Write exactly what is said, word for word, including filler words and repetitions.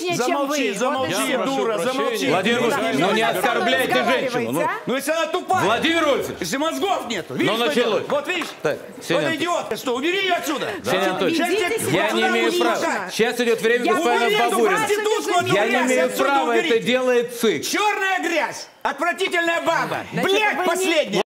умнее, замолчи, чем вы. Замолчи, Вот дура, замолчи. Владимир Владимирович, ну не оскорбляйте женщину. Ну, ну если она тупая. Владимир Владимирович. Если мозгов нету. Видишь, Но началось. Вот видишь? Так, вот идиот. Что, убери ее отсюда. Ксения Анатольевна, я не имею права. Сейчас идет время Я господина Бабурина. Я не имею права, это делает ЦИК. Черная грязь. Отвратительная баба. Значит, Блядь, вы не- последняя.